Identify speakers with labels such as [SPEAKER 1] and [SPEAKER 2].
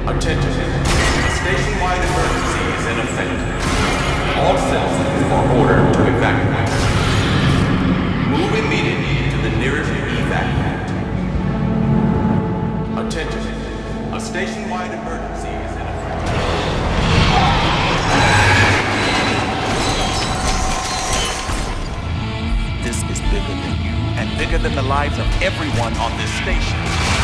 [SPEAKER 1] Attention. A station-wide emergency is in effect. All citizens are ordered to evacuate. Move immediately to the nearest evac point. Attention. A station-wide emergency is in effect.
[SPEAKER 2] This is bigger than you and bigger than the lives of everyone on this station.